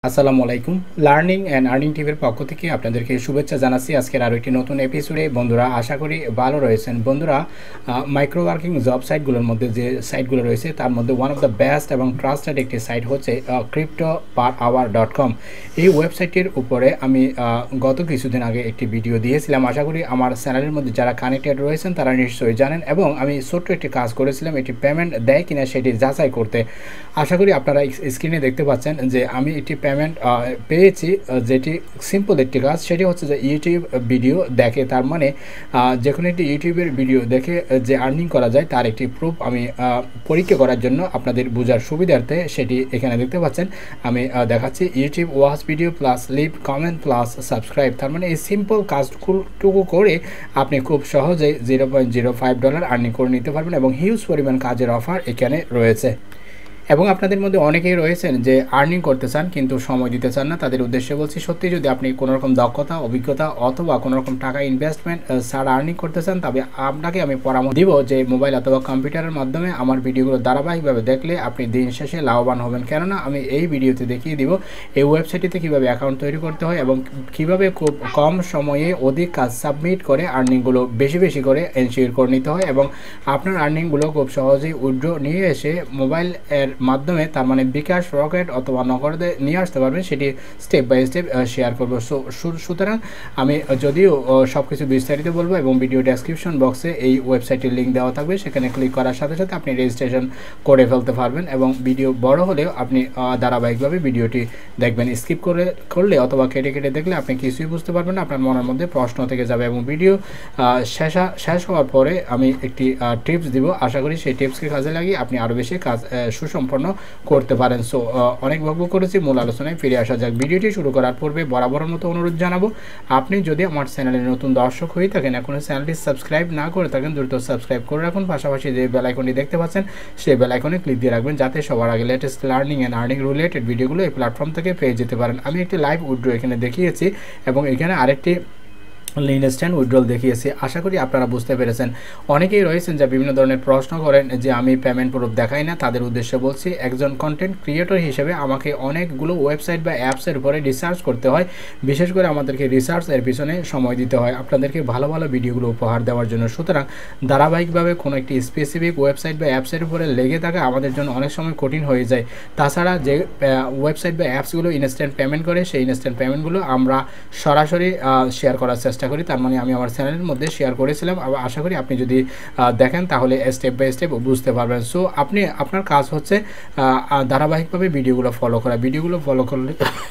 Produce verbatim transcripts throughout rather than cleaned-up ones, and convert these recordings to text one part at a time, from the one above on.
আসসালামু আলাইকুম। Learning and earning টিভির পক্ষ থেকে আপনাদেরকে শুভেচ্ছা জানাচ্ছি আজকের আরও একটি নতুন এপিসোডে। বন্ধুরা, আশা করি ভালো রয়েছেন। বন্ধুরা, মাইক্রো ওয়ার্কিং জব সাইটগুলোর মধ্যে যে সাইটগুলো রয়েছে তার মধ্যে ওয়ান অফ দ্য বেস্ট এবং ট্রাস্টেড একটি সাইট হচ্ছে crypto per hour dot com. এই ওয়েবসাইটটির উপরে আমি গত কিছুদিন আগে একটি ভিডিও দিয়েছিলাম। আশা করি আমার চ্যানেলের মধ্যে যারা কানেক্টেড রয়েছেন তারা নিশ্চয়ই জানেন, এবং আমি ছোট্ট একটি কাজ করেছিলাম এটি পেমেন্ট দেয় কিনা সেটি যাচাই করতে। আশা করি আপনারা স্ক্রিনে দেখতে পাচ্ছেন যে আমি একটি পেমেন্ট পেয়েছি, যেটি সিম্পল একটি কাজ। সেটি হচ্ছে যে ইউটিউব ভিডিও দেখে, তার মানে যে কোনো একটি ইউটিউবের ভিডিও দেখে যে আর্নিং করা যায় তার একটি প্রুফ আমি পরীক্ষা করার জন্য আপনাদের বোঝার সুবিধার্থে সেটি এখানে দেখতে পাচ্ছেন। আমি দেখাচ্ছি YouTube watch video plus leave comment plus subscribe. তার মানে এই সিম্পল কাজটুকু করে আপনি খুব সহজেই zero point zero five dollar earning করে নিতে পারবেন, এবং হিউজ পরিমাণ কাজের অফার এখানে রয়েছে। এবং আপনাদের মধ্যে অনেকেই রয়েছেন যে আর্নিং করতে চান কিন্তু সময় দিতে চান না। তাদের উদ্দেশ্যে বলছি, সত্যি যদি আপনি কোনো রকম দক্ষতা, অভিজ্ঞতা অথবা কোনো রকম টাকা ইনভেস্টমেন্ট ছাড়া আর্নিং করতে চান, তবে আপনাকে আমি পরামর্শ দিব যে মোবাইল অথবা কম্পিউটারের মাধ্যমে আমার ভিডিওগুলো ধারাবাহিকভাবে দেখলে আপনি দিন শেষে লাভবান হবেন। কেননা আমি এই ভিডিওতে দেখিয়ে দিব এই ওয়েবসাইটটিতে কীভাবে অ্যাকাউন্ট তৈরি করতে হয় এবং কীভাবে খুব কম সময়ে অধিক কাজ সাবমিট করে আর্নিংগুলো বেশি বেশি করে এনশিওর করে নিতে হয়, এবং আপনার আর্নিংগুলো খুব সহজেই উইথড্র নিয়ে এসে মোবাইল এর মাধ্যমে, তার মানে বিকাশ, রকেট অথবা নগদে নিয়ে আসতে পারবেন। সেটি স্টেপ বাই স্টেপ শেয়ার করবো। সো সুতরাং আমি যদিও সব কিছু বিস্তারিত বলবো, এবং ভিডিও ডেসক্রিপশন বক্সে এই ওয়েবসাইটের লিঙ্ক দেওয়া থাকবে, সেখানে ক্লিক করার সাথে সাথে আপনি রেজিস্ট্রেশন করে ফেলতে পারবেন, এবং ভিডিও বড় হলেও আপনি ধারাবাহিকভাবে ভিডিওটি দেখবেন। স্কিপ করে করলে অথবা কেটে কেটে দেখলে আপনি কিছুই বুঝতে পারবেন না, আপনার মনের মধ্যে প্রশ্ন থেকে যাবে। এবং ভিডিও শেষ শেষ হওয়ার পরে আমি একটি টিপস দিব, আশা করি সেই টিপসকে কাজে লাগিয়ে আপনি আরও বেশি কাজ সুসম্পন্ন করতে পারেন। সো অনেক বকবক করেছি, মূল আলোচনায় ফিরে আসা যাক। ভিডিওটি শুরু করার পূর্বে বরাবরের মতো অনুরোধ জানাবো, আপনি যদি আমার চ্যানেলের নতুন দর্শক হয়ে থাকেন, এখনও চ্যানেলটি সাবস্ক্রাইব না করে থাকেন, দ্রুত সাবস্ক্রাইব করে রাখুন। পাশাপাশি যে বেল আইকনটি দেখতে পাচ্ছেন সেই বেল আইকনে ক্লিক দিয়ে রাখবেন, যাতে সবার আগে latest learning and earning related ভিডিওগুলো এই প্ল্যাটফর্ম থেকে পেয়ে যেতে পারেন। আমি একটি লাইভ উইথড্র এখানে দেখিয়েছি, এবং এখানে আরেকটি ইনস্ট্যান্ট উইথড্রল দেখিয়েছি। আশা করি আপনারা বুঝতে পেরেছেন। অনেকেই রয়েছেন যা বিভিন্ন ধরনের প্রশ্ন করেন যে আমি পেমেন্ট প্রুফ দেখাই না। তাদের উদ্দেশ্যে বলছি, একজন কন্টেন্ট ক্রিয়েটর হিসেবে আমাকে অনেকগুলো ওয়েবসাইট বা অ্যাপসের উপরে রিসার্চ করতে হয়। বিশেষ করে আমাদেরকে রিসার্চ এর পিছনে সময় দিতে হয় আপনাদেরকে ভালো ভালো ভিডিওগুলো উপহার দেওয়ার জন্য। সুতরাং ধারাবাহিকভাবে কোনো একটি স্পেসিফিক ওয়েবসাইট বা অ্যাপসের উপরে লেগে থাকা আমাদের জন্য অনেক সময় কঠিন হয়ে যায়। তাছাড়া যে ওয়েবসাইট বা অ্যাপসগুলো ইনস্ট্যান্ট পেমেন্ট করে, সেই ইনস্ট্যান্ট পেমেন্টগুলো আমরা সরাসরি শেয়ার করার চেষ্টা করি। তার মানে আমি আমার চ্যানেলের মধ্যে শেয়ার করেছিলাম। আশা করি আপনি যদি দেখেন তাহলে স্টেপ বাই স্টেপ বুঝতে পারবেন। সো আপনি আপনার কাজ হচ্ছে ধারাবাহিকভাবে ভিডিওগুলো ফলো করা। ভিডিওগুলো ফলো করলে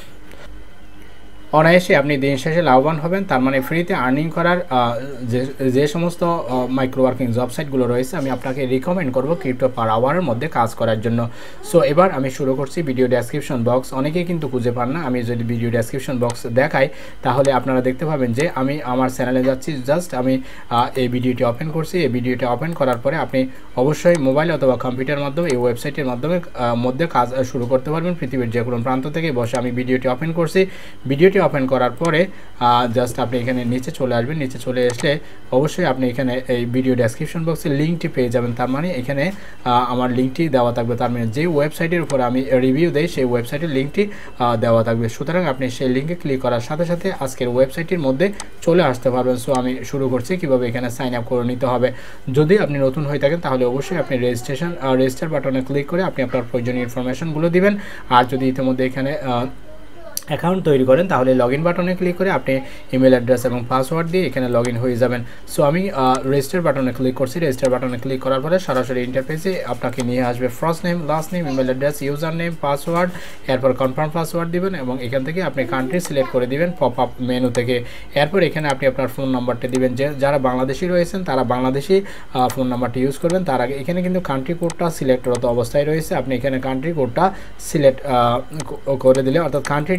অনায়াসে আপনি দিন শেষে লাভবান হবেন। তার মানে ফ্রিতে আর্নিং করার যে যে সমস্ত মাইক্রো ওয়ার্কিং জব সাইটগুলো রয়েছে, আমি আপনাকে রিকমেন্ড করব ক্রিপ্টো পার আওয়ারের মধ্যে কাজ করার জন্য। সো এবার আমি শুরু করছি ভিডিও ডেসক্রিপশন বক্স। অনেকেই কিন্তু খুঁজে পান না। আমি যদি ভিডিও ডেসক্রিপশন বক্স দেখাই তাহলে আপনারা দেখতে পাবেন যে আমি আমার চ্যানেলে যাচ্ছি। জাস্ট আমি এই ভিডিওটি ওপেন করছি। এই ভিডিওটি ওপেন করার পরে আপনি অবশ্যই মোবাইল অথবা কম্পিউটার মাধ্যমে এই ওয়েবসাইটের মাধ্যমে মধ্যে কাজ শুরু করতে পারবেন পৃথিবীর যে কোনো প্রান্ত থেকে বসে। আমি ভিডিওটি ওপেন করছি। ভিডিওটি ওপেন করার পরে জাস্ট আপনি এখানে নিচে চলে আসবেন। নিচে চলে আসলে অবশ্যই আপনি এখানে এই ভিডিও ডেসক্রিপশন বক্সে লিঙ্কটি পেয়ে যাবেন। তার মানে এখানে আমার লিঙ্কটি দেওয়া থাকবে। তার মানে যে ওয়েবসাইটের উপরে আমি রিভিউ দেই সেই ওয়েবসাইটের লিঙ্কটি দেওয়া থাকবে। সুতরাং আপনি সেই লিঙ্কে ক্লিক করার সাথে সাথে আজকের ওয়েবসাইটের মধ্যে চলে আসতে পারবেন। সো আমি শুরু করছি কীভাবে এখানে সাইন আপ করে নিতে হবে। যদি আপনি নতুন হয়ে থাকেন তাহলে অবশ্যই আপনি রেজিস্ট্রেশন রেজিস্টার বাটনে ক্লিক করে আপনি আপনার প্রয়োজনীয় ইনফরমেশনগুলো দিবেন। আর যদি ইতিমধ্যে এখানে অ্যাকাউন্ট তৈরি করেন তাহলে লগ ইন বাটনে ক্লিক করে আপনি ইমেল অ্যাড্রেস এবং পাসওয়ার্ড দিয়ে এখানে লগ ইন হয়ে যাবেন। সো আমি রেজিস্টার বাটনে ক্লিক করছি। রেজিস্টার বাটনে ক্লিক করার পরে সরাসরি ইন্টারফেসে আপনাকে নিয়ে আসবে first name, last name, email address, user name, password, এরপর কনফার্ম পাসওয়ার্ড দিবেন, এবং এখান থেকে আপনি কান্ট্রি সিলেক্ট করে দিবেন পপ আপ মেনু থেকে। এরপর এখানে আপনি আপনার ফোন নাম্বারটা দিবেন। যে যারা বাংলাদেশি রয়েছেন তারা বাংলাদেশি ফোন নাম্বারটি ইউজ করবেন। তার আগে এখানে কিন্তু কান্ট্রি কোডটা সিলেক্টরত অবস্থায় রয়েছে। আপনি এখানে কান্ট্রি কোডটা সিলেক্ট করে দিলে, অর্থাৎ কান্ট্রিটি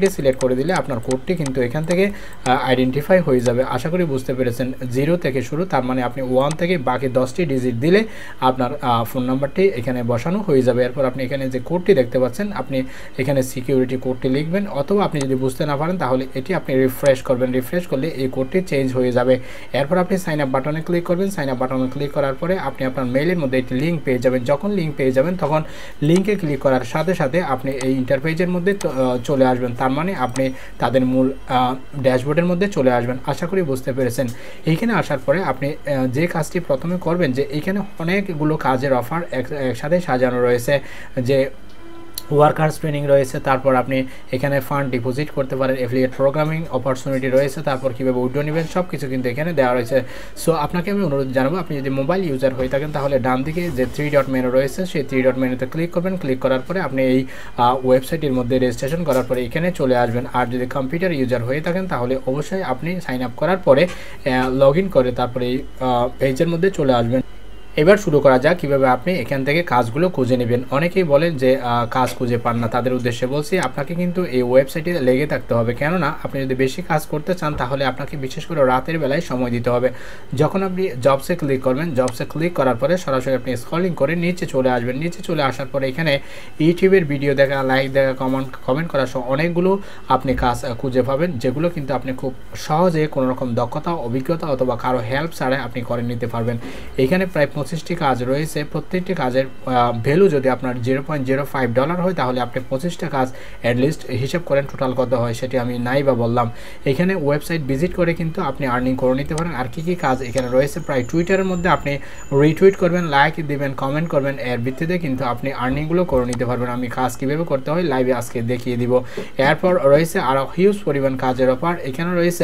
সিলেক্ট করে দিলে আপনার কোডটি কিন্তু এখান থেকে আইডেন্টিফাই হয়ে যাবে। আশা করি বুঝতে পেরেছেন। জিরো থেকে শুরু, তার মানে আপনি ওয়ান থেকে বাকি দশটি ডিজিট দিলে আপনার ফোন নাম্বারটি এখানে বসানো হয়ে যাবে। এরপর আপনি এখানে যে কোডটি দেখতে পাচ্ছেন আপনি এখানে সিকিউরিটি কোডটি লিখবেন, অথবা আপনি যদি বুঝতে না পারেন তাহলে এটি আপনি রিফ্রেশ করবেন। রিফ্রেশ করলে এই কোডটি চেঞ্জ হয়ে যাবে। এরপর আপনি সাইন আপ বাটনে ক্লিক করবেন। সাইন আপ বাটনে ক্লিক করার পরে আপনি আপনার মেইলের মধ্যে একটি লিঙ্ক পেয়ে যাবেন। যখন লিঙ্ক পেয়ে যাবেন তখন লিঙ্কে ক্লিক করার সাথে সাথে আপনি এই ইন্টারপেজের মধ্যে চলে আসবেন। তার মানে আপনি তাদের মূল ড্যাশবোর্ডের মধ্যে চলে আসবেন। আশা করি বুঝতে পেরেছেন। এইখানে আসার পরে আপনি যে কাজটি প্রথমে করবেন, যে এইখানে অনেকগুলো কাজের অফার একসাথে সাজানো রয়েছে, যে ওয়ার্কার্স ট্রেনিং রয়েছে, তারপর আপনি এখানে ফান্ড ডিপোজিট করতে পারেন, এফিলিয়েট প্রোগ্রামিং অপরচুনিটি রয়েছে, তারপর কীভাবে উইথড্র নেবেন সব কিছু কিন্তু এখানে দেওয়া রয়েছে। সো আপনাকে আমি অনুরোধ জানাবো, আপনি যদি মোবাইল ইউজার হয়ে থাকেন তাহলে ডান দিকে যে থ্রি ডট মেনু রয়েছে সেই থ্রি ডট মেনুতে ক্লিক করবেন। ক্লিক করার পরে আপনি এই ওয়েবসাইটের মধ্যে রেজিস্ট্রেশন করার পরে এখানে চলে আসবেন। আর যদি কম্পিউটার ইউজার হয়ে থাকেন তাহলে অবশ্যই আপনি সাইন আপ করার পরে লগ ইন করে তারপরে এই পেজের মধ্যে চলে আসবেন। এবার শুরু করা যাক কীভাবে আপনি এখান থেকে কাজগুলো খুঁজে নেবেন। অনেকেই বলেন যে কাজ খুঁজে পান না, তাদের উদ্দেশ্যে বলছি আপনাকে কিন্তু এই ওয়েবসাইটে লেগে থাকতে হবে। কেননা আপনি যদি বেশি কাজ করতে চান তাহলে আপনাকে বিশেষ করে রাতের বেলায় সময় দিতে হবে। যখন আপনি জবসে ক্লিক করবেন, জবসে ক্লিক করার পরে সরাসরি আপনি স্ক্রলিং করে নিচে চলে আসবেন। নিচে চলে আসার পরে এখানে ইউটিউবের ভিডিও দেখা, লাইক দেখা, কমেন্ট কমেন্ট করা সহ অনেকগুলো আপনি কাজ খুঁজে পাবেন, যেগুলো কিন্তু আপনি খুব সহজে কোনো রকম দক্ষতা, অভিজ্ঞতা অথবা কারো হেল্প ছাড়াই আপনি করে নিতে পারবেন। এখানে প্রায় পঁচিশটি কাজ রয়েছে। প্রত্যেকটি কাজের ভ্যালু যদি আপনার zero point zero five dollar হয় তাহলে আপনি পঁচিশটা কাজ অ্যাটলিস্ট হিসেব করেন টোটাল কত হয়, সেটি আমি নাই বা বললাম। এখানে ওয়েবসাইট ভিজিট করে কিন্তু আপনি আর্নিং করে নিতে পারেন। আর কী কী কাজ এখানে রয়েছে, প্রায় টুইটারের মধ্যে আপনি রিটুইট করবেন, লাইক দিবেন, কমেন্ট করবেন, এর ভিত্তিতে কিন্তু আপনি আর্নিংগুলো করে নিতে পারবেন। আমি কাজ কীভাবে করতে হয় লাইভে আজকে দেখিয়ে দিব। এরপর রয়েছে আরও হিউজ পরিমাণ কাজের অফার। এখানে রয়েছে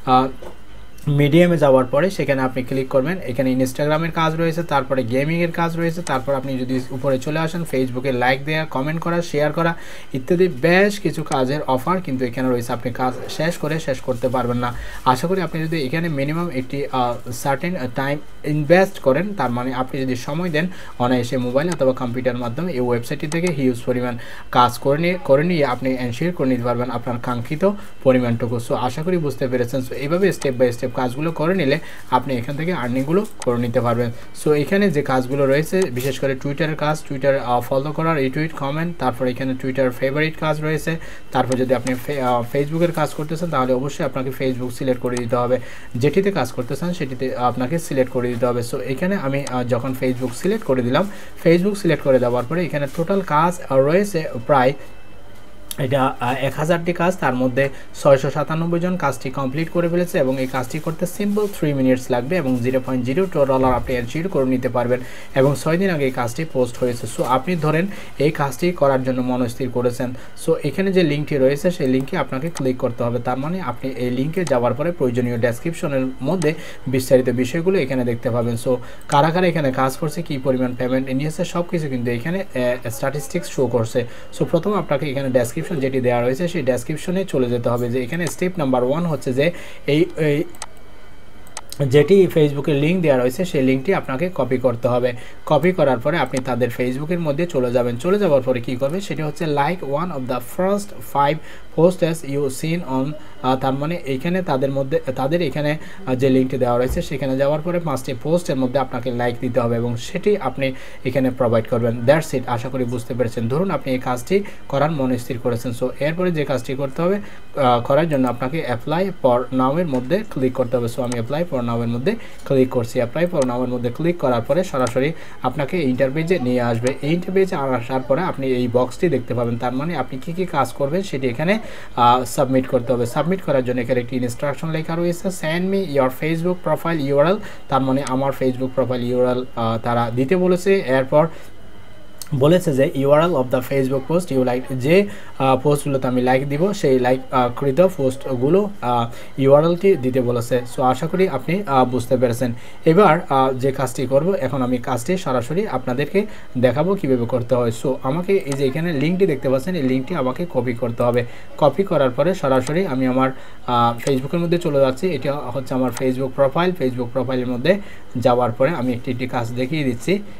মিডিয়ামে যাওয়ার পরে সেখানে আপনি ক্লিক করবেন। এখানে ইনস্টাগ্রামের কাজ রয়েছে, তারপরে গেমিংয়ের কাজ রয়েছে, তারপর আপনি যদি উপরে চলে আসেন ফেসবুকে লাইক দেওয়া, কমেন্ট করা, শেয়ার করা ইত্যাদি বেশ কিছু কাজের অফার কিন্তু এখানে রয়েছে। আপনি কাজ শেষ করে শেষ করতে পারবেন না। আশা করি আপনি যদি এখানে মিনিমাম একটি সার্টেন টাইম ইনভেস্ট করেন, তার মানে আপনি যদি সময় দেন অনায়াসে মোবাইল অথবা কম্পিউটার মাধ্যমে এই ওয়েবসাইটটি থেকে হিউজ পরিমাণ কাজ করে নিয়ে করে নিয়ে আপনি এনশিওর করে নিতে পারবেন আপনার কাঙ্ক্ষিত পরিমাণটুকু। সো আশা করি বুঝতে পেরেছেন। সো এইভাবে স্টেপ বাই স্টেপ কাজগুলো করে নিলে আপনি এখান থেকে আর্নিংগুলো করে নিতে পারবেন। সো এখানে যে কাজগুলো রয়েছে বিশেষ করে টুইটারের কাজ, টুইটার ফলো করার, রিটুইট, কমেন্ট, তারপর এখানে টুইটার ফেভারিট কাজ রয়েছে। তারপর যদি আপনি ফেসবুকের কাজ করতেছেন তাহলে অবশ্যই আপনাকে ফেসবুক সিলেক্ট করে দিতে হবে। যেটিতে কাজ করতেছেন সেটিতে আপনাকে সিলেক্ট করে দিতে হবে। সো এখানে আমি যখন ফেসবুক সিলেক্ট করে দিলাম, ফেসবুক সিলেক্ট করে দেওয়ার পরে এখানে টোটাল কাজ রয়েছে প্রায় এটা এক হাজারটি কাজ, তার মধ্যে ছয়শো সাতানব্বই জন কাজটি কমপ্লিট করে ফেলেছে এবং এই কাজটি করতে সিম্পল থ্রি মিনিটস লাগবে এবং zero point zero two dollar আপনি অ্যাচিভ করে নিতে পারবেন এবং ছয় দিন আগে এই কাজটি পোস্ট হয়েছে। সো আপনি ধরেন এই কাজটি করার জন্য মনস্থির করেছেন। সো এখানে যে লিঙ্কটি রয়েছে সেই লিঙ্কে আপনাকে ক্লিক করতে হবে। তার মানে আপনি এই লিঙ্কে যাওয়ার পরে প্রয়োজনীয় ডেসক্রিপশনের মধ্যে বিস্তারিত বিষয়গুলো এখানে দেখতে পাবেন। সো কারা কারা এখানে কাজ করছে, কী পরিমাণ পেমেন্ট নিয়েছে সব কিছু কিন্তু এখানে স্ট্যাটিস্টিক্স শো করছে। সো প্রথম আপনাকে এখানে ডেসক্রিপশন যেটি দেওয়া রয়েছে সেই ডেসক্রিপশনে চলে যেতে হবে। যে এখানে স্টেপ নাম্বার ওয়ান হচ্ছে যে এই যেটি ফেসবুকের লিঙ্ক দেওয়া রয়েছে সেই লিঙ্কটি আপনাকে কপি করতে হবে। কপি করার পরে আপনি তাদের ফেসবুকের মধ্যে চলে যাবেন। চলে যাওয়ার পরে কী করবে সেটি হচ্ছে like one of the first five post as you seen on, তার মানে এইখানে তাদের মধ্যে তাদের এখানে যে লিঙ্কটি দেওয়া রয়েছে সেখানে যাওয়ার পরে পাঁচটি পোস্টের মধ্যে আপনাকে লাইক দিতে হবে এবং সেটি আপনি এখানে প্রোভাইড করবেন। That's it. আশা করি বুঝতে পেরেছেন। ধরুন আপনি এই কাজটি করার মন স্থির করেছেন। সো এরপরে যে কাজটি করতে হবে করার জন্য আপনাকে অ্যাপ্লাই ফর নাওয়ের মধ্যে ক্লিক করতে হবে। সো আমি অ্যাপ্লাই ফর নাওয়ের মধ্যে ক্লিক করছি। অ্যাপ্লাই ফর নাওয়ের মধ্যে ক্লিক করার পরে সরাসরি আপনাকে ইন্টারপেজে নিয়ে আসবে। এই ইন্টারপেজে আসার পরে আপনি এই বক্সটি দেখতে পাবেন। তার মানে আপনি কী কী কাজ করবেন সেটি এখানে সাবমিট করতে হবে। সাবমিট করার জন্য এখানে একটি ইনস্ট্রাকশন লেখা রয়েছে, send me your Facebook profile URL, তার মানে আমার ফেসবুক প্রোফাইল ইউআরএল তারা দিতে বলেছে। এরপর বলেছে যে URL of the Facebook post you like, যে পোস্টগুলোতে আমি লাইক দিব সেই লাইক কৃত পোস্টগুলো ইউআরএলটি দিতে বলেছে। সো আশা করি আপনি বুঝতে পেরেছেন। এবার যে কাজটি করব এখন আমি কাজটি সরাসরি আপনাদেরকে দেখাবো কিভাবে করতে হয়। সো আমাকে এই যে এখানে লিঙ্কটি দেখতে পাচ্ছেন এই লিঙ্কটি আমাকে কপি করতে হবে। কপি করার পরে সরাসরি আমি আমার ফেসবুকের মধ্যে চলে যাচ্ছি। এটা হচ্ছে আমার ফেসবুক প্রোফাইল। ফেসবুক প্রোফাইলের মধ্যে যাওয়ার পরে আমি একটি একটি কাজ দেখিয়ে দিচ্ছি।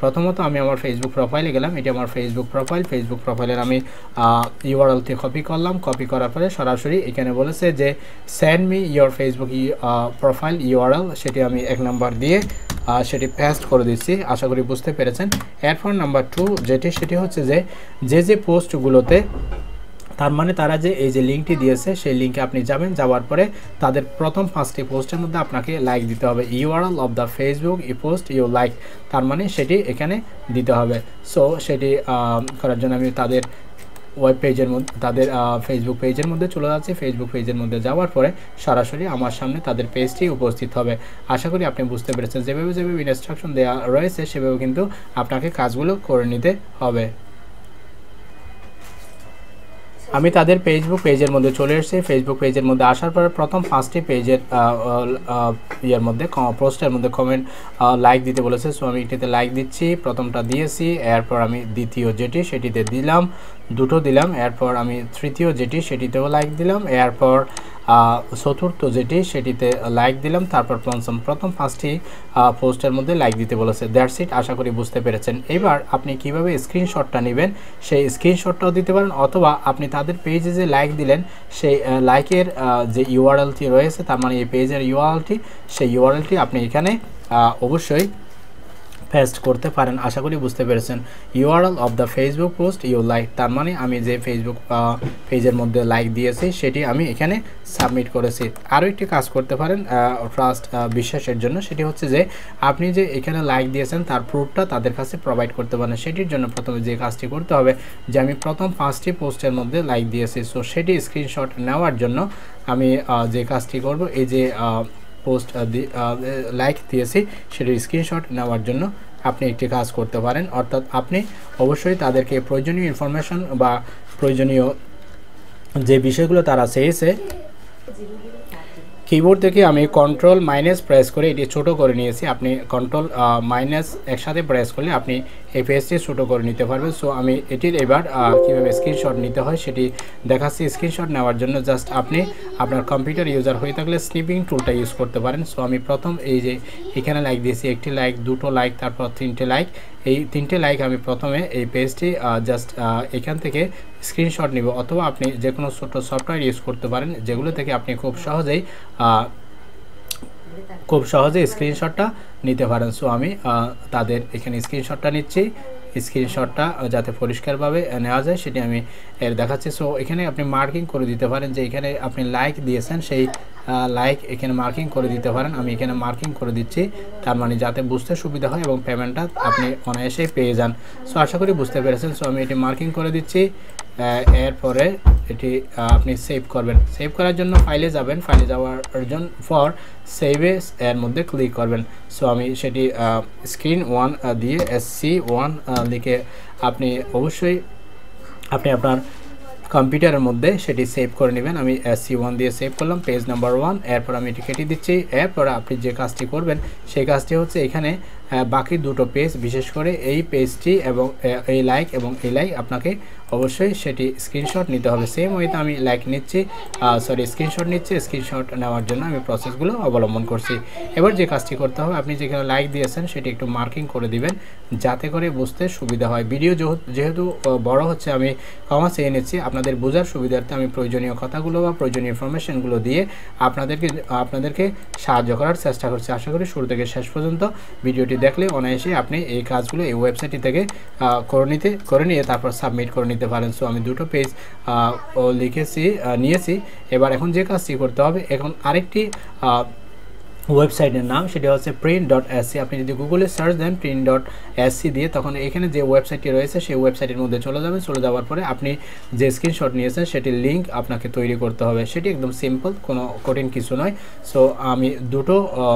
প্রথমত আমি আমার ফেসবুক প্রোফাইলে গেলাম, এটি আমার ফেসবুক প্রোফাইল। ফেসবুক প্রোফাইলের আমি ইউআরএলটি কপি করলাম, কপি করার পরে সরাসরি এখানে বলেছে যে send me your Facebook profile URL, সেটি আমি এক নাম্বার দিয়ে সেটি পেস্ট করে দিচ্ছি। আশা করি বুঝতে পেরেছেন। এরপর নাম্বার টু যেটি, সেটি হচ্ছে যে যে যে পোস্টগুলোতে, তার মানে তারা যে এই যে লিঙ্কটি দিয়েছে সেই লিঙ্কে আপনি যাবেন, যাওয়ার পরে তাদের প্রথম পাঁচটি পোস্টের মধ্যে আপনাকে লাইক দিতে হবে। ইউআরএল অফ দ্য ফেসবুক ই পোস্ট ইউ লাইক, তার মানে সেটি এখানে দিতে হবে। সো সেটি করার জন্য আমি তাদের ওয়েব পেজের মধ্যে, তাদের ফেসবুক পেজের মধ্যে চলে যাচ্ছি। ফেসবুক পেজের মধ্যে যাওয়ার পরে সরাসরি আমার সামনে তাদের পেজটি উপস্থিত হবে। আশা করি আপনি বুঝতে পেরেছেন। যেভাবে যেভাবে ইনস্ট্রাকশন দেওয়া রয়েছে সেভাবে কিন্তু আপনাকে কাজগুলো করে নিতে হবে। আমি তাদের ফেসবুক পেজের মধ্যে চলে এসেছি। ফেসবুক পেজের মধ্যে আসার পরে প্রথম পাঁচটি পেজের ইয়ের মধ্যে পোস্টের মধ্যে কমেন্ট লাইক দিতে বলেছে। সো আমি এটিতে লাইক দিচ্ছি, প্রথমটা দিয়েছি। এরপর আমি দ্বিতীয় যেটি সেটিতে দিলাম, দুটো দিলাম। এরপর আমি তৃতীয় যেটি সেটিতেও লাইক দিলাম। এরপর চতুর্থ যেটি সেটিতে লাইক দিলাম। তারপর পঞ্চম, প্রথম পাঁচটি পোস্টের মধ্যে লাইক দিতে বলেছে। That's it. আশা করি বুঝতে পেরেছেন। এবার আপনি কিভাবে স্ক্রিনশটটা নেবেন সেই স্ক্রিনশটটাও দিতে পারেন, অথবা আপনি তাদের পেজে যে লাইক দিলেন সেই লাইকের যে ইউআরএলটি রয়েছে, তার মানে এই পেজের ইউআরএলটি, সেই ইউআরএলটি আপনি এখানে অবশ্যই পেস্ট করতে পারেন। আশা করি বুঝতে পেরেছেন। URL of the Facebook post you like, তার মানে আমি যে ফেসবুক পেজের মধ্যে লাইক দিয়েছি সেটি আমি এখানে সাবমিট করেছি। আরও একটি কাজ করতে পারেন ট্রাস্ট বিশ্বাসের জন্য, সেটি হচ্ছে যে আপনি যে এখানে লাইক দিয়েছেন তার প্রুফটা তাদের কাছে প্রোভাইড করতে পারেন। সেটির জন্য প্রথমে যে কাজটি করতে হবে যে আমি প্রথম পাঁচটি পোস্টের মধ্যে লাইক দিয়েছি, সো সেটি স্ক্রিনশট নেওয়ার জন্য আমি যে কাজটি করব, এই যে পোস্ট লাইক দিয়েছি সেটির স্ক্রিনশট নেওয়ার জন্য আপনি একটি কাজ করতে পারেন। অর্থাৎ আপনি অবশ্যই তাদেরকে প্রয়োজনীয় ইনফরমেশন বা প্রয়োজনীয় যে বিষয়গুলো তারা চেয়েছে, কিবোর্ড থেকে আমি কন্ট্রোল মাইনাস প্রেস করে এটি ছোট করে নিয়েছি। আপনি কন্ট্রোল মাইনাস একসাথে প্রেস করলে আপনি এই পেজটি ছোটো করে নিতে পারবেন। সো আমি এটির এবার কীভাবে স্ক্রিনশট নিতে হয় সেটি দেখাচ্ছি। স্ক্রিনশট নেওয়ার জন্য জাস্ট আপনি আপনার কম্পিউটার ইউজার হয়ে থাকলে স্নিপিং টুলটা ইউজ করতে পারেন। সো আমি প্রথম এই যে এখানে লাইক দিয়েছি, একটি লাইক, দুটো লাইক, তারপর তিনটে লাইক। এই তিনটে লাইক আমি প্রথমে এই পেজটি জাস্ট এখান থেকে স্ক্রিনশট নিব, অথবা আপনি যে কোনো ছোটো সফটওয়্যার ইউজ করতে পারেন যেগুলো থেকে আপনি খুব সহজেই খুব সহজে স্ক্রিনশটটা নিতে পারেন। সো আমি তাদের এখানে স্ক্রিনশটটা নিচ্ছি। স্ক্রিনশটটা যাতে পরিষ্কারভাবে নেওয়া যায় সেটি আমি এর দেখাচ্ছি। সো এখানে আপনি মার্কিং করে দিতে পারেন যে এখানে আপনি লাইক দিয়েছেন, সেই লাইক এখানে মার্কিং করে দিতে পারেন। আমি এখানে মার্কিং করে দিচ্ছি, তার মানে যাতে বুঝতে সুবিধা হয় এবং পেমেন্টটা আপনি অনায়াসেই পেয়ে যান। সো আশা করি বুঝতে পেরেছেন। সো আমি এটি মার্কিং করে দিচ্ছি। এরপরে এটি আপনি সেভ করবেন। সেভ করার জন্য ফাইলে যাবেন, ফাইলে যাওয়ার জন্য ফর সেভে এর মধ্যে ক্লিক করবেন। সো আমি সেটি স্ক্রিন ওয়ান দিয়ে এস সি ওয়ান লিখে আপনি অবশ্যই আপনি আপনার কম্পিউটারের মধ্যে সেটি সেভ করে নেবেন। আমি এস সি ওয়ান দিয়ে সেভ করলাম, পেজ নাম্বার ওয়ান। এরপর আমি এটি কেটে দিচ্ছি। এরপর আপনি যে কাজটি করবেন সেই কাজটি হচ্ছে এখানে বাকি দুটো পেজ, বিশেষ করে এই পেজটি এবং এই লাইক এবং এই লাইক আপনাকে অবশ্যই সেটি স্ক্রিনশট নিতে হবে। সেম ওয়েতে আমি লাইক নিচ্ছি, সরি স্ক্রিনশট নিচ্ছি। স্ক্রিনশট নেওয়ার জন্য আমি প্রসেসগুলো অবলম্বন করছি। এবার যে কাজটি করতে হবে, আপনি যেখানে লাইক দিয়েছেন সেটি একটু মার্কিং করে দিবেন যাতে করে বুঝতে সুবিধা হয়। ভিডিও যেহেতু বড় হচ্ছে আমি ক্ষমা চেয়ে নিচ্ছি। আপনাদের বোঝার সুবিধার্থে আমি প্রয়োজনীয় কথাগুলো বা প্রয়োজনীয় ইনফরমেশনগুলো দিয়ে আপনাদেরকে আপনাদেরকে সাহায্য করার চেষ্টা করছি। আশা করি শুরু থেকে শেষ পর্যন্ত ভিডিওটি দেখলে অনায়াসে আপনি এই কাজগুলো এই ওয়েবসাইটটি থেকে করে নিতে করে নিয়ে তারপর সাবমিট করে নিতে পারেন। সো আমি দুটো পেজ লিখেছি নিয়েছি। এবার এখন যে কাজটি করতে হবে, এখন আরেকটি ওয়েবসাইটের নাম সেটা হচ্ছে প্রিন্ট ডট এসসি। আপনি যদি গুগলে সার্চ দেন প্রিন্ট ডট এসসি দিয়ে, তখন এখানে যে ওয়েবসাইটটি রয়েছে সেই ওয়েবসাইটের মধ্যে চলে যাবেন। চলে যাওয়ার পরে আপনি যে স্ক্রিনশট নিয়েছেন সেটির লিঙ্ক আপনাকে তৈরি করতে হবে। সেটি একদম সিম্পল, কোনো কঠিন কিছু নয়। সো আমি দুটো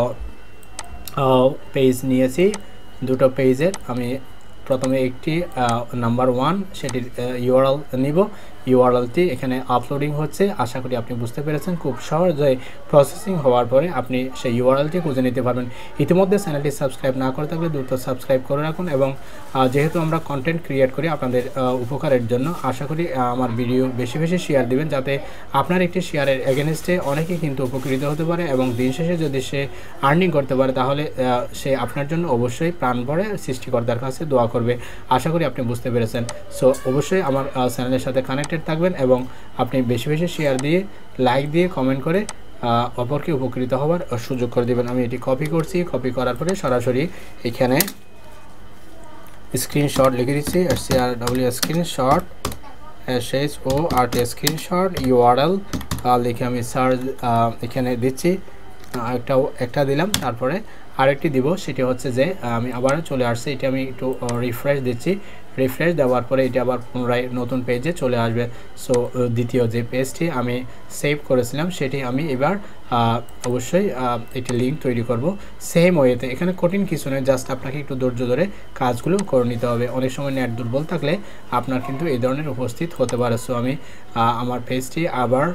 পেজ নিয়েছি। দুটো পেজের আমি প্রথমে একটি নাম্বার ওয়ান সেটির ইউআরএল নিব। ইউআরএলটি এখানে আপলোডিং হচ্ছে। আশা করি আপনি বুঝতে পেরেছেন। খুব সহজে প্রসেসিং হওয়ার পরে আপনি সেই ইউআরএলটি খুঁজে নিতে পারবেন। ইতিমধ্যে চ্যানেলটি সাবস্ক্রাইব না করে থাকলে দ্রুত সাবস্ক্রাইব করে রাখুন এবং যেহেতু আমরা কন্টেন্ট ক্রিয়েট করি আপনাদের উপকারের জন্য, আশা করি আমার ভিডিও বেশি বেশি শেয়ার দিবেন, যাতে আপনার একটি শেয়ারের এগেনস্টে অনেকেই কিন্তু উপকৃত হতে পারে এবং দিন শেষে যদি সে আর্নিং করতে পারে তাহলে সে আপনার জন্য অবশ্যই প্রাণ ভরে সৃষ্টিকর্তার কাছে দোয়া করবে। আশা করি আপনি বুঝতে পেরেছেন। সো অবশ্যই আমার চ্যানেলের সাথে কানেক্টেড থাকবেন এবং আপনি বেশি বেশি শেয়ার দিয়ে, লাইক দিয়ে, কমেন্ট করে অপরকে উপকৃত হওয়ার সুযোগ করে দেবেন। আমি এটি কপি করছি। কপি করার পরে সরাসরি এখানে স্ক্রিনশট লিখে দিচ্ছি, S C R W screenshot, S H O R T screenshot, URL লিখে আমি সার্চ এখানে দিচ্ছি। একটাও একটা দিলাম, তারপরে আরেকটি দিব, সেটি হচ্ছে যে আমি আবার চলে আসছে। এটা আমি একটু রিফ্রেশ দিচ্ছি। রিফ্রেশ দেওয়ার পরে এটা আবার পুনরায় নতুন পেজে চলে আসবে। সো দ্বিতীয় যে পেজটি আমি সেভ করেছিলাম সেটি আমি এবার অবশ্যই একটি লিঙ্ক তৈরি করব সেম ওয়েতে। এখানে কঠিন কিছু নয়, জাস্ট আপনাকে একটু ধৈর্য ধরে কাজগুলো করে নিতে হবে। অনেক সময় নেট দুর্বল থাকলে আপনার কিন্তু এই ধরনের উপস্থিত হতে পারে। সো আমি আমার পেজটি আবার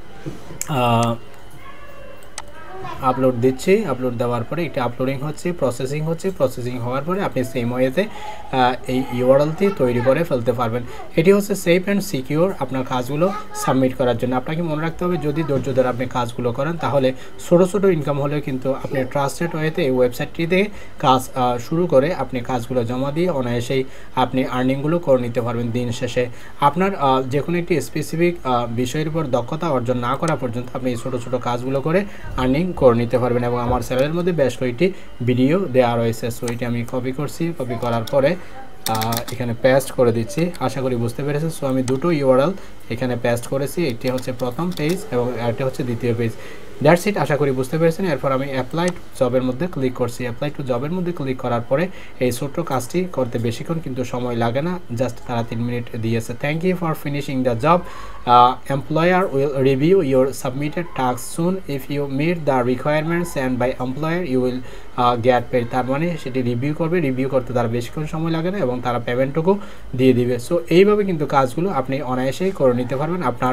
আপলোড দিচ্ছি। আপলোড দেওয়ার পরে এটা আপলোডিং হচ্ছে, প্রসেসিং হচ্ছে। প্রসেসিং হওয়ার পরে আপনি সেম ওয়েতে এই ইউআরএলটি তৈরি করে ফেলতে পারবেন। এটি হচ্ছে সেফ অ্যান্ড সিকিউর আপনার কাজগুলো সাবমিট করার জন্য। আপনাকে মনে রাখতে হবে, যদি ধৈর্য ধরে আপনি কাজগুলো করেন তাহলে ছোটো ছোটো ইনকাম হলেও কিন্তু আপনি ট্রাস্টেড ওয়েতে এই ওয়েবসাইটটিতে কাজ শুরু করে আপনি কাজগুলো জমা দিয়ে অনায়াসেই আপনি আর্নিংগুলো করে নিতে পারবেন। দিন শেষে আপনার যে কোনো একটি স্পেসিফিক বিষয়ের উপর দক্ষতা অর্জন না করা পর্যন্ত আপনি এই ছোটো ছোটো কাজগুলো করে আর্নিং করে নিতে পারবেন। এবং আমার চ্যানেলের মধ্যে বেশ কয়েকটি ভিডিও দেওয়া রয়েছে। সো এটি আমি কপি করছি। কপি করার পরে এখানে পেস্ট করে দিচ্ছি। আশা করি বুঝতে পেরেছেন। সো আমি দুটো ইউআরএল এখানে পেস্ট করেছি। একটি হচ্ছে প্রথম পেজ এবং আরেকটি হচ্ছে দ্বিতীয় পেজ। That's it. আশা করি বুঝতে পেরেছেন। এরপর আমি অ্যাপ্লাই টু জবের মধ্যে ক্লিক করছি। অ্যাপ্লাই টু জবের মধ্যে ক্লিক করার পরে এই ছোট্ট কাজটি করতে বেশিক্ষণ কিন্তু সময় লাগে না, জাস্ট তারা তিন মিনিট দিয়েছে। Thank you for finishing the job. Employer will review your submitted task soon. If you meet the requirements and by employer you will get paid. তার মানে সেটি রিভিউ করবে। রিভিউ করতে তারা বেশিক্ষণ সময় লাগে না এবং তারা পেমেন্টটুকু দিয়ে দিবে। সো এইভাবে কিন্তু কাজগুলো আপনি অনায়াসেই করে নিতে পারবেন আপনার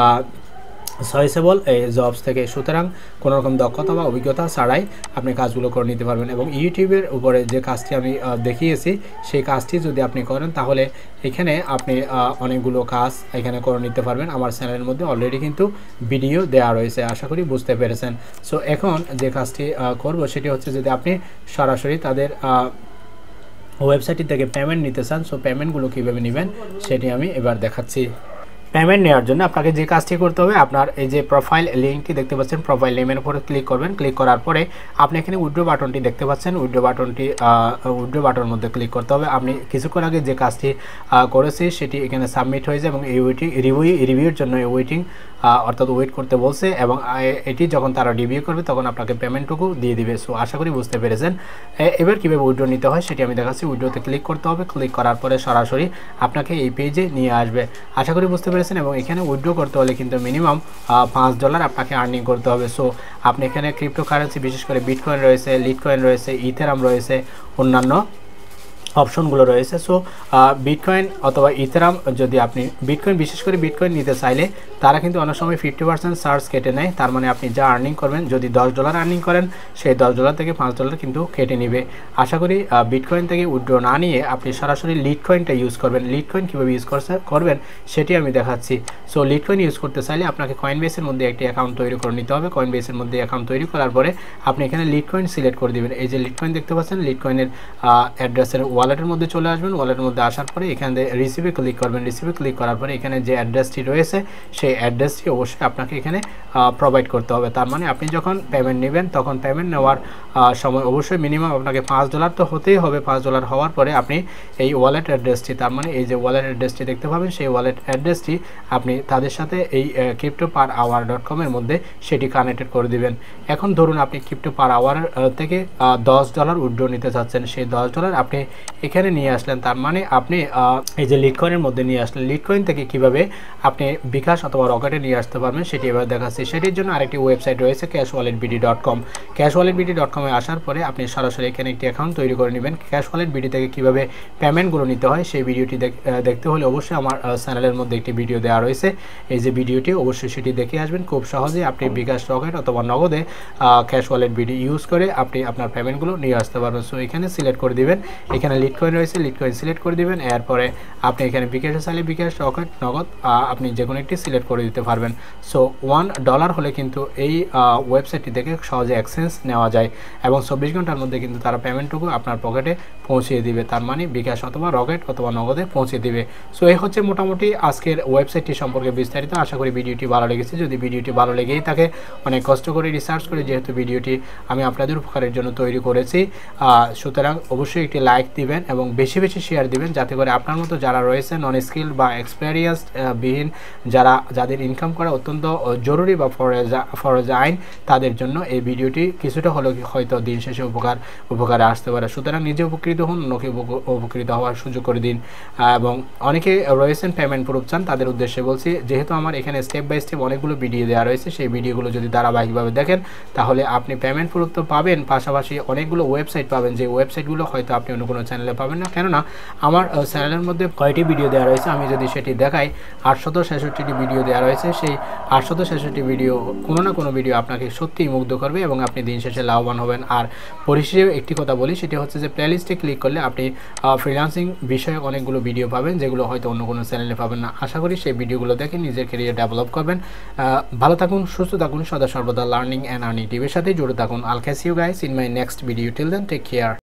চয়েসেবল এই জবস থেকে। সুতরাং কোনো রকম দক্ষতা বা অভিজ্ঞতা ছাড়াই আপনি কাজগুলো করে নিতে পারবেন। এবং ইউটিউবের উপরে যে কাজটি আমি দেখিয়েছি সেই কাজটি যদি আপনি করেন তাহলে এখানে আপনি অনেকগুলো কাজ এখানে করে নিতে পারবেন। আমার চ্যানেলের মধ্যে অলরেডি কিন্তু ভিডিও দেওয়া রয়েছে। আশা করি বুঝতে পেরেছেন। সো এখন যে কাজটি করব সেটি হচ্ছে, যদি আপনি সরাসরি তাদের ওয়েবসাইটটি থেকে পেমেন্ট নিতে চান, সো পেমেন্টগুলো কীভাবে নেবেন সেটি আমি এবার দেখাচ্ছি। পেমেন্ট নেওয়ার জন্য আপনাকে যে কাজটি করতে হবে, আপনার এই যে প্রোফাইল লিঙ্কটি দেখতে পাচ্ছেন, প্রোফাইল নেমের উপরে ক্লিক করবেন। ক্লিক করার পরে আপনি এখানে উইথড্র বাটনটি দেখতে পাচ্ছেন। উইথড্র বাটনটি উইথড্র বাটনের মধ্যে ক্লিক করতে হবে। আপনি কিছুক্ষণ আগে যে কাজটি করেছি সেটি এখানে সাবমিট হয়ে যায় এবং এই ওয়েটিং রিভিউ রিভিউর জন্য এই ওয়েটিং অর্থাৎ ওয়েট করতে বলছে এবং এটি যখন তারা রিভিউ করবে তখন আপনাকে পেমেন্টটুকু দিয়ে দিবে। সো আশা করি বুঝতে পেরেছেন। এবার কীভাবে উইথড্র নিতে হয় সেটি আমি দেখাচ্ছি। উইথড্রতে ক্লিক করতে হবে। ক্লিক করার পরে সরাসরি আপনাকে এই পেজে নিয়ে আসবে। আশা করি বুঝতে পেরেছেন। এবং এখানে উইথড্র করতে হলে কিন্তু মিনিমাম পাঁচ ডলার আপনাকে আর্নিং করতে হবে। সো আপনি এখানে ক্রিপ্টোকারেন্সি, বিশেষ করে বিটকয়েন রয়েছে, লিটকয়েন রয়েছে, ইথেরাম রয়েছে, অন্যান্য অপশনগুলো রয়েছে। সো বিটকয়েন অথবা ইথেরাম, যদি আপনি বিটকয়েন বিশেষ করে বিটকয়েন নিতে চাইলে তারা কিন্তু অনেক সময় ফিফটি পার্সেন্ট চার্জ কেটে নেয়। তার মানে আপনি যা আর্নিং করবেন, যদি দশ ডলার আর্নিং করেন সেই দশ ডলার থেকে পাঁচ ডলার কিন্তু কেটে নেবে। আশা করি বিটকয়েন থেকে উইথড্র না নিয়ে আপনি সরাসরি লিটকয়েনটা ইউজ করবেন। লিটকয়েন কীভাবে ইউজ করবেন সেটি আমি দেখাচ্ছি। সো লিটকয়েন ইউজ করতে চাইলে আপনাকে কয়েনবেসের মধ্যে একটি অ্যাকাউন্ট তৈরি করে নিতে হবে। কয়েনবেসের মধ্যে অ্যাকাউন্ট তৈরি করার পরে আপনি এখানে লিটকয়েন সিলেক্ট করে দেবেন। এই যে লিটকয়েন দেখতে পাচ্ছেন, লিটকয়েনের অ্যাড্রেসের ওয়ালেটের মধ্যে চলে আসবেন। ওয়ালেটের মধ্যে আসার পরে এখানে রিসিভে ক্লিক করবেন। রিসিভে ক্লিক করার পরে এখানে যে অ্যাড্রেসটি রয়েছে সেই অ্যাড্রেসটি অবশ্যই আপনাকে এখানে প্রোভাইড করতে হবে। তার মানে আপনি যখন পেমেন্ট নেবেন তখন পেমেন্ট নেওয়ার সময় অবশ্যই মিনিমাম আপনাকে পাঁচ ডলার তো হতেই হবে। পাঁচ ডলার হওয়ার পরে আপনি এই ওয়ালেট অ্যাড্রেসটি, তার মানে এই যে ওয়ালেট অ্যাড্রেসটি দেখতে পাবেন, সেই ওয়ালেট অ্যাড্রেসটি আপনি তাদের সাথে এই ক্রিপ্টো পার আওয়ার ডট কমের মধ্যে সেটি কানেক্টেড করে দিবেন। এখন ধরুন আপনি ক্রিপ্টো পার আওয়ার থেকে দশ ডলার উইথড্র নিতে চাচ্ছেন। সেই দশ ডলার আপনি এখানে নিয়ে আসলেন, তার মানে আপনি এই যে লিটকয়েনের মধ্যে নিয়ে আসলেন। লিটকয়েন থেকে কিভাবে আপনি বিকাশ অথবা রকেটে নিয়ে আসতে পারবেন সেটি এবার দেখাচ্ছি। সেটির জন্য আরেকটি ওয়েবসাইট রয়েছে cash wallet BD dot com. Cash wallet BD dot কমে আসার পরে আপনি সরাসরি এখানে একটি অ্যাকাউন্ট তৈরি করে নেবেন। ক্যাশ ওয়ালেট বিডি থেকে কীভাবে পেমেন্টগুলো নিতে হয় সেই ভিডিওটি দেখতে হলে অবশ্যই আমার চ্যানেলের মধ্যে একটি ভিডিও দেওয়া রয়েছে। এই যে ভিডিওটি অবশ্যই সেটি দেখে আসবেন। খুব সহজেই আপনি বিকাশ, রকেট অথবা নগদে ক্যাশ ওয়ালেট বিডি ইউজ করে আপনি আপনার পেমেন্টগুলো নিয়ে আসতে পারবেন। সো এখানে সিলেক্ট করে দিবেন, এখানে লিটকয়েন রয়েছে, লিটকয়েন সিলেক্ট করে দিবেন। এরপরে আপনি এখানে বিকাশে চাইলে বিকাশ, রকেট, নগদ আপনি যে কোনো একটি সিলেক্ট করে দিতে পারবেন। সো ওয়ান ডলার হলে কিন্তু এই ওয়েবসাইটটি থেকে সহজে এক্সচেঞ্জ নেওয়া যায় এবং চব্বিশ ঘন্টার মধ্যে কিন্তু তারা পেমেন্টটুকু আপনার পকেটে পৌঁছিয়ে দিবে, তার মানে বিকাশ অথবা রকেট অথবা নগদে পৌঁছে দিবে। সো এই হচ্ছে মোটামুটি আজকের ওয়েবসাইটটি সম্পর্কে বিস্তারিত। আশা করি ভিডিওটি ভালো লেগেছে। যদি ভিডিওটি ভালো লেগেই থাকে, অনেক কষ্ট করে রিসার্চ করে যেহেতু ভিডিওটি আমি আপনাদের উপকারের জন্য তৈরি করেছি, সুতরাং অবশ্যই একটি লাইক দিবেন এবং বেশি বেশি শেয়ার দিবেন, যাতে করে আপনার মতো যারা রয়েছে নন স্কিল বা এক্সপেরিয়েন্স বিহীন, যারা যাদের ইনকাম করা অত্যন্ত জরুরি বা ফরজ ফরজ আইন, তাদের জন্য এই ভিডিওটি কিছুটা হলেও হয়তো দিন শেষে উপকার উপকারে আসতে পারে। সুতরাং নিজে উপকৃত হন, অন্যকে উপকৃত হওয়ার সুযোগ করে দিন। এবং অনেকে রয়েছেন পেমেন্ট প্রুফ চান, তাদের উদ্দেশ্যে বলছি, যেহেতু আমার এখানে স্টেপ বাই স্টেপ অনেকগুলো ভিডিও দেওয়া রয়েছে, সেই ভিডিওগুলো যদি ধারাবাহিকভাবে দেখেন তাহলে আপনি পেমেন্ট প্রুফ তো পাবেন, পাশাপাশি অনেকগুলো ওয়েবসাইট পাবেন, যে ওয়েবসাইটগুলো হয়তো আপনি অন্য কোনো চ্যানেলে পাবেন না। কেননা আমার চ্যানেলের মধ্যে কয়টি ভিডিও দেওয়া রয়েছে, আমি যদি সেটি দেখাই, আটশত ছেষট্টিটি ভিডিও দেওয়া রয়েছে। সেই আটশত ছেষট্টি ভিডিও কোনো না কোনো ভিডিও আপনাকে সত্যিই মুগ্ধ করবে এবং আপনি দিন শেষে লাভবান হবেন। আর পরিশেষে একটি কথা বলি, সেটি হচ্ছে যে প্লেলিস্টে ক্লিক করলে আপনি ফ্রিল্যান্সিং বিষয়ে অনেকগুলো ভিডিও পাবেন, যেগুলো হয়তো অন্য কোনো চ্যানেলে পাবেন না। আশা করি সেই ভিডিওগুলো দেখে নিজের ক্যারিয়ার ডেভেলপ করবেন। ভালো থাকুন, সুস্থ থাকুন, সদা সর্বদা লার্নিং অ্যান্ড আর্নিং টিভির সাথে জুড়ে থাকুন। I'll catch you guys in my next video. Till then take care.